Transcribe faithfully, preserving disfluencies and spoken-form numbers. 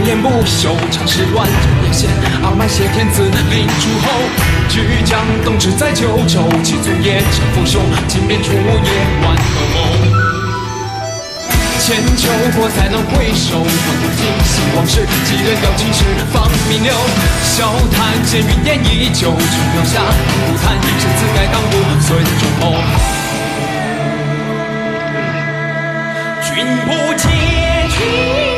言不休，常使乱阵眼线，傲慢挟天子令诸侯。巨将东至在九州，其祖也乘风雄，尽面出野万合谋。千秋过才能回首，望不尽兴往事，几人要尽时方名流。笑谈闲云烟依旧，琼瑶下不谈生死该当不孙仲谋。君不见君。